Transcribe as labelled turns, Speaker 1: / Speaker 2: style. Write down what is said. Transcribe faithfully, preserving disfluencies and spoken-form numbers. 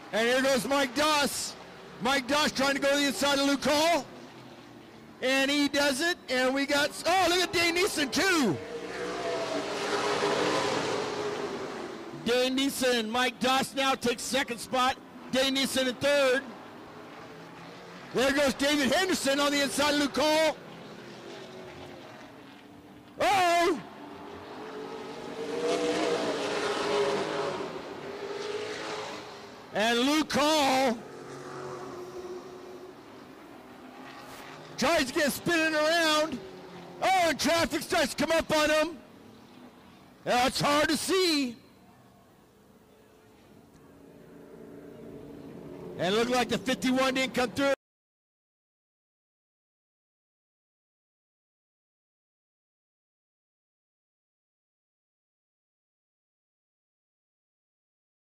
Speaker 1: And here goes Mike Doss. Mike Doss trying to go to the inside of Luke Hall. And he does it. And we got, oh, look at Dane Neeson too. Dane Neeson and Mike Doss now takes second spot. Dane Neeson in third. There goes David Henderson on the inside of Luke Hall. Oh! And Luke Hall tries to get spinning around. Oh, and traffic starts to come up on him. That's hard to see. And it looked like the fifty-one didn't come through.